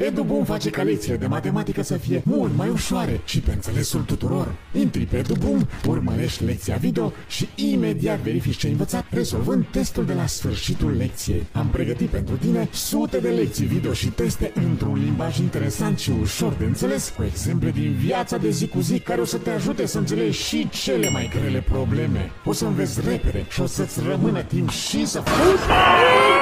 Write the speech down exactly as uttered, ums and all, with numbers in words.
EduBoom face ca lecțiile de matematică să fie mult mai ușoare și pe înțelesul tuturor. Intri pe EduBoom, urmărești lecția video și imediat verifici ce ai învățat, rezolvând testul de la sfârșitul lecției. Am pregătit pentru tine sute de lecții video și teste într-un limbaj interesant și ușor de înțeles, cu exemple din viața de zi cu zi care o să te ajute să înțelegi și cele mai grele probleme. O să înveți repede și o să-ți rămână timp și să faci...